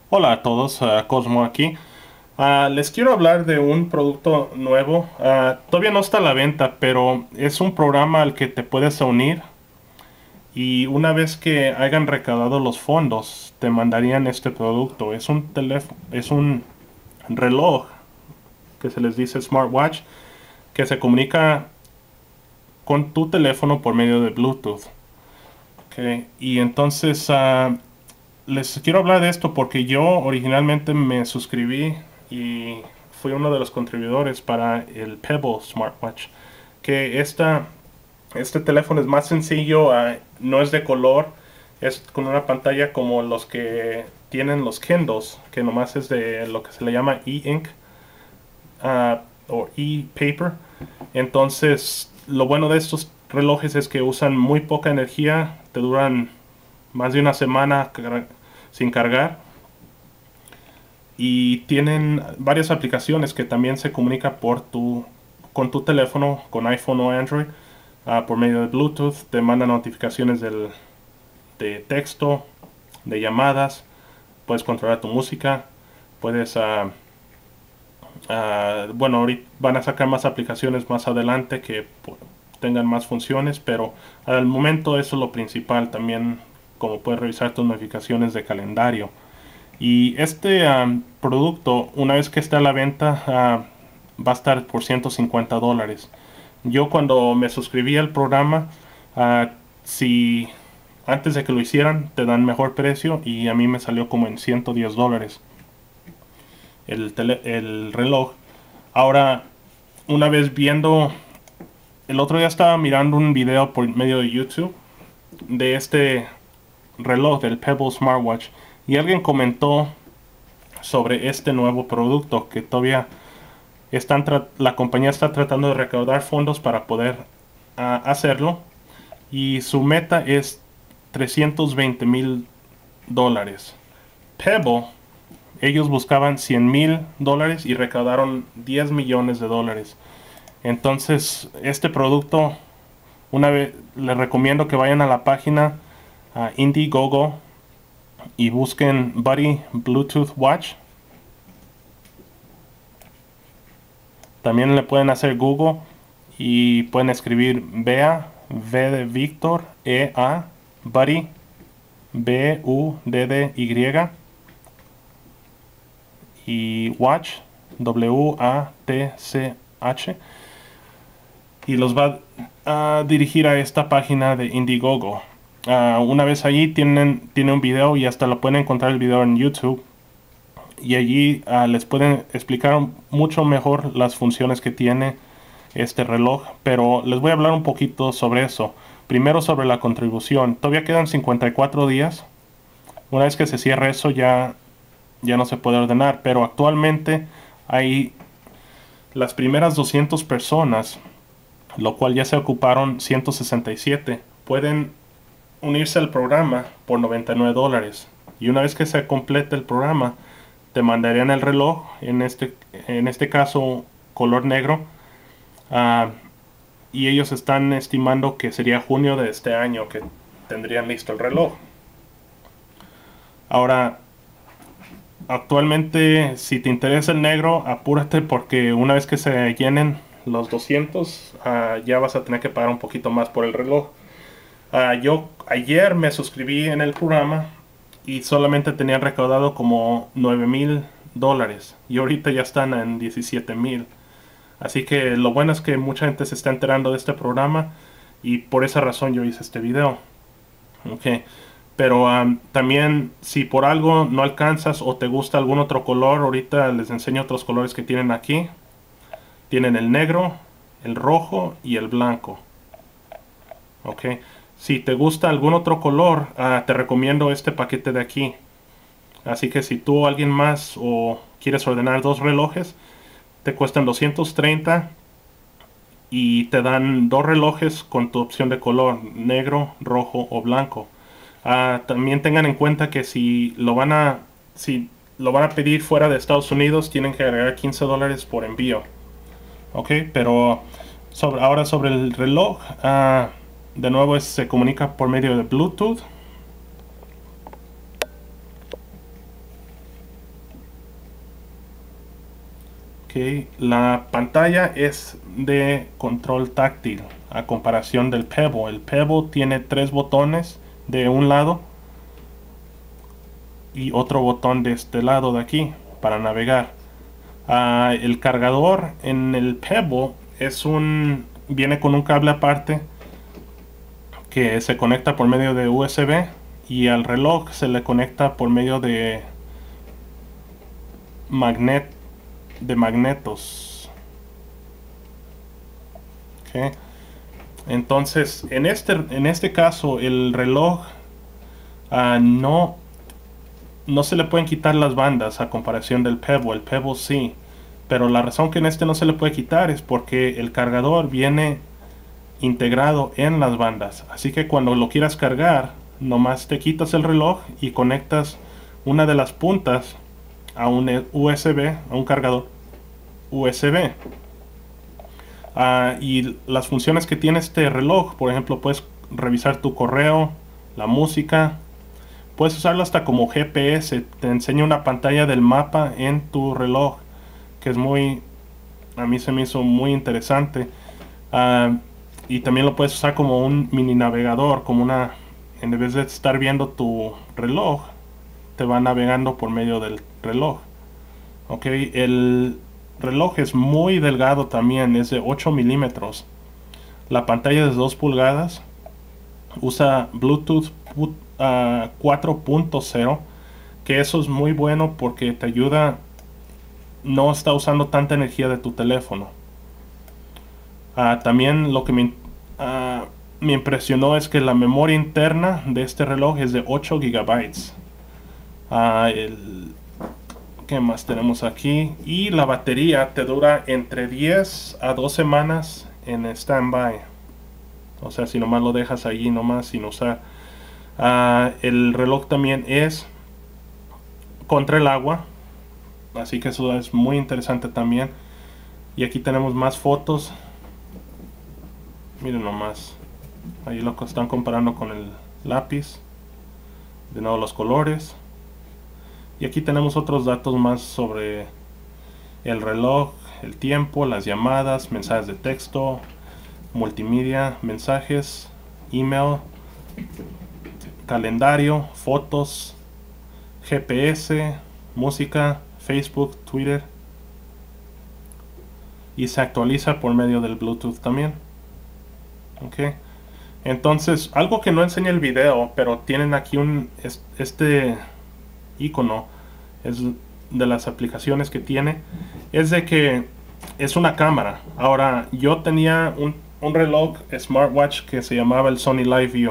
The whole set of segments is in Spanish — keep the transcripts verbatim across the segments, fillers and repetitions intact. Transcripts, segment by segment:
Hola a todos, ah, Cosmo aquí. Ah, les quiero hablar de un producto nuevo. Ah, todavía no está a la venta, pero es un programa al que te puedes unir y una vez que hayan recaudado los fondos, te mandarían este producto. Es un teléfono, es un reloj que se les dice smartwatch que se comunica con tu teléfono por medio de Bluetooth. Ok, y entonces ah, les quiero hablar de esto porque yo originalmente me suscribí y fui uno de los contribuidores para el Pebble Smartwatch. Que esta, este teléfono es más sencillo, uh, no es de color, es con una pantalla como los que tienen los Kindles, que nomás es de lo que se le llama e-ink uh, o e-paper. Entonces, lo bueno de estos relojes es que usan muy poca energía, te duran más de una semana sin cargar y tienen varias aplicaciones que también se comunican por tu con tu teléfono, con iPhone o Android, uh, por medio de Bluetooth. Te mandan notificaciones del, de texto, de llamadas, puedes controlar tu música, puedes, uh, uh, bueno, ahorita van a sacar más aplicaciones más adelante que tengan más funciones, pero al momento eso es lo principal. También como puedes revisar tus notificaciones de calendario. Y este um, producto, una vez que esté a la venta, uh, va a estar por ciento cincuenta dólares. Yo cuando me suscribí al programa, uh, si antes de que lo hicieran, te dan mejor precio y a mí me salió como en ciento diez dólares el, tele, el reloj. Ahora, una vez viendo, el otro día estaba mirando un video por medio de YouTube de este reloj del Pebble Smartwatch y alguien comentó sobre este nuevo producto que todavía están la compañía está tratando de recaudar fondos para poder uh, hacerlo y su meta es trescientos veinte mil dólares. Pebble, ellos buscaban cien mil dólares y recaudaron diez millones de dólares. Entonces, este producto, una vez les recomiendo que vayan a la página uh, Indiegogo y busquen Buddy Bluetooth Watch. También le pueden hacer Google y pueden escribir Bea, V de Víctor, E A, Buddy, B U D D Y y Watch, W A T C H, y los va a dirigir a esta página de Indiegogo. Uh, una vez allí tienen, tiene un video y hasta lo pueden encontrar el video en YouTube. Y allí uh, les pueden explicar mucho mejor las funciones que tiene este reloj, pero les voy a hablar un poquito sobre eso. Primero sobre la contribución. Todavía quedan cincuenta y cuatro días. Una vez que se cierre eso ya, ya no se puede ordenar, pero actualmente hay las primeras doscientas personas, lo cual ya se ocuparon ciento sesenta y siete, pueden unirse al programa por noventa y nueve dólares. Y una vez que se complete el programa, te mandarían el reloj, en este, en este caso color negro, uh, y ellos están estimando que sería junio de este año que tendrían listo el reloj. Ahora, actualmente, si te interesa el negro, apúrate porque una vez que se llenen los doscientos, uh, ya vas a tener que pagar un poquito más por el reloj. Uh, yo ayer me suscribí en el programa y solamente tenían recaudado como nueve mil dólares y ahorita ya están en diecisiete mil. Así que lo bueno es que mucha gente se está enterando de este programa y por esa razón yo hice este video. Okay. Pero um, también si por algo no alcanzas o te gusta algún otro color, ahorita les enseño otros colores que tienen aquí. Tienen el negro, el rojo y el blanco. Ok. Si te gusta algún otro color, uh, te recomiendo este paquete de aquí. Así que si tú o alguien más o quieres ordenar dos relojes, te cuestan doscientos treinta y te dan dos relojes con tu opción de color, negro, rojo o blanco. Uh, también tengan en cuenta que si lo van a si lo van a pedir fuera de Estados Unidos, tienen que agregar quince dólares por envío. Ok, pero sobre, ahora sobre el reloj, uh, de nuevo es, se comunica por medio de Bluetooth. Ok, la pantalla es de control táctil a comparación del Pebble. El Pebble tiene tres botones de un lado y otro botón de este lado de aquí para navegar. Uh, el cargador en el Pebble es un viene con un cable aparte que se conecta por medio de U S B, y al reloj se le conecta por medio de magnet de magnetos. Okay. Entonces en este en este caso el reloj uh, no no se le pueden quitar las bandas a comparación del Pebble. El Pebble sí, pero la razón que en este no se le puede quitar es porque el cargador viene integrado en las bandas. Así que cuando lo quieras cargar, nomás te quitas el reloj y conectas una de las puntas a un U S B, a un cargador U S B. Uh, y las funciones que tiene este reloj, por ejemplo, puedes revisar tu correo, la música. Puedes usarlo hasta como G P S. Te enseña una pantalla del mapa en tu reloj, que es muy, a mí se me hizo muy interesante. Uh, y también lo puedes usar como un mini navegador, como una, en vez de estar viendo tu reloj, te va navegando por medio del reloj. Ok, el reloj es muy delgado también, es de ocho milímetros. La pantalla es de dos pulgadas. Usa Bluetooth Uh, cuatro punto cero, que eso es muy bueno porque te ayuda, no está usando tanta energía de tu teléfono. Uh, también lo que me, uh, me impresionó es que la memoria interna de este reloj es de ocho gigabytes. Uh, el, ¿Qué más tenemos aquí? Y la batería te dura entre diez a dos semanas en standby. O sea, si nomás lo dejas allí nomás sin usar. Uh, el reloj también es contra el agua, así que eso es muy interesante también. Y aquí tenemos más fotos. Miren nomás, ahí lo que están comparando con el lápiz. De nuevo los colores. Y aquí tenemos otros datos más sobre el reloj, el tiempo, las llamadas, mensajes de texto, multimedia, mensajes, email, calendario, fotos, G P S, música, Facebook, Twitter, y se actualiza por medio del Bluetooth también. Ok, entonces algo que no enseña el video, pero tienen aquí un este icono, es de las aplicaciones que tiene, es de que es una cámara. Ahora, yo tenía un, un reloj smartwatch que se llamaba el Sony Live View,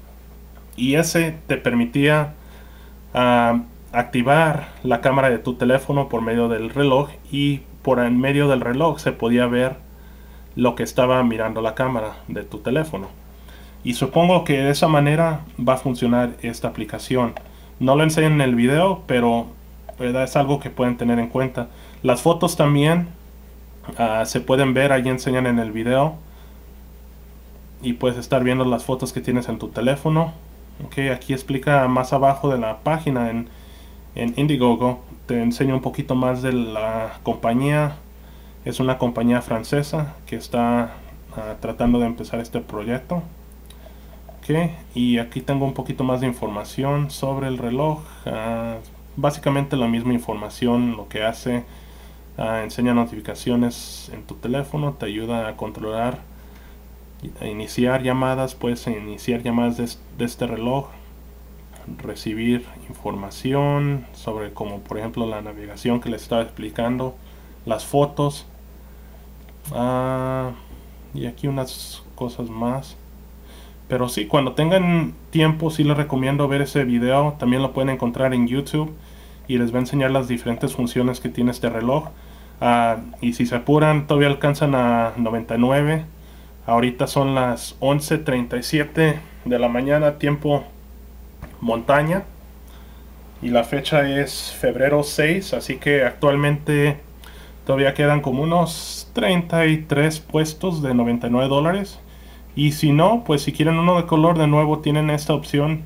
y ese te permitía uh, activar la cámara de tu teléfono por medio del reloj, y por en medio del reloj se podía ver lo que estaba mirando la cámara de tu teléfono. Y supongo que de esa manera va a funcionar esta aplicación. No lo enseñan en el video, pero ¿verdad? Es algo que pueden tener en cuenta. Las fotos también uh, se pueden ver, ahí enseñan en el video, y puedes estar viendo las fotos que tienes en tu teléfono. Okay, aquí explica más abajo de la página en, en Indiegogo, te enseño un poquito más de la compañía. Es una compañía francesa que está uh, tratando de empezar este proyecto. Okay, y aquí tengo un poquito más de información sobre el reloj. Uh, básicamente la misma información. Lo que hace, uh, enseña notificaciones en tu teléfono, te ayuda a controlar, a iniciar llamadas. Puedes iniciar llamadas de, de este reloj, recibir información sobre, como por ejemplo la navegación que les estaba explicando, las fotos, uh, y aquí unas cosas más. Pero sí, cuando tengan tiempo, sí les recomiendo ver ese video. También lo pueden encontrar en YouTube, y les va a enseñar las diferentes funciones que tiene este reloj. Uh, y si se apuran, todavía alcanzan a noventa y nueve. Ahorita son las once treinta y siete de la mañana, tiempo montaña, y la fecha es febrero seis, así que actualmente todavía quedan como unos treinta y tres puestos de noventa y nueve dólares. Y si no, pues si quieren uno de color, de nuevo tienen esta opción,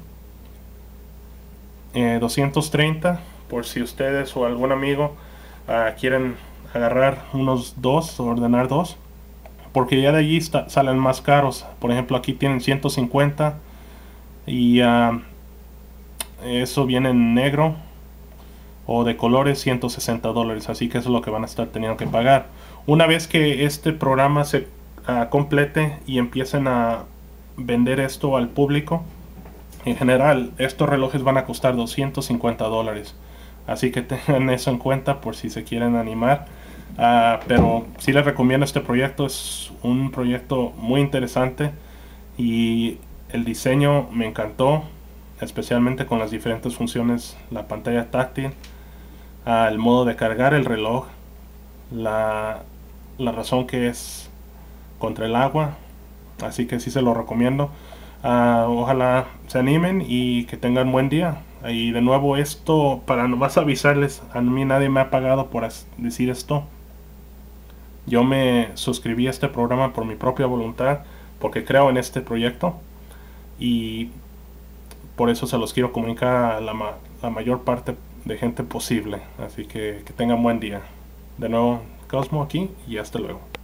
eh, doscientos treinta, por si ustedes o algún amigo uh, quieren agarrar unos dos, ordenar dos, porque ya de allí está, salen más caros. Por ejemplo, aquí tienen ciento cincuenta y uh, eso viene en negro, o de colores ciento sesenta dólares, así que eso es lo que van a estar teniendo que pagar. Una vez que este programa se uh, complete y empiecen a vender esto al público, en general estos relojes van a costar doscientos cincuenta dólares, así que tengan eso en cuenta por si se quieren animar. Uh, pero sí les recomiendo este proyecto, es un proyecto muy interesante y el diseño me encantó, especialmente con las diferentes funciones, la pantalla táctil, uh, el modo de cargar el reloj, la, la razón que es contra el agua, así que sí se lo recomiendo. Uh, ojalá se animen y que tengan buen día. Y de nuevo, esto para nomás avisarles, a mí nadie me ha pagado por decir esto. Yo me suscribí a este programa por mi propia voluntad, porque creo en este proyecto y por eso se los quiero comunicar a la, ma la mayor parte de gente posible. Así que que tengan buen día. De nuevo, Cosmo aquí y hasta luego.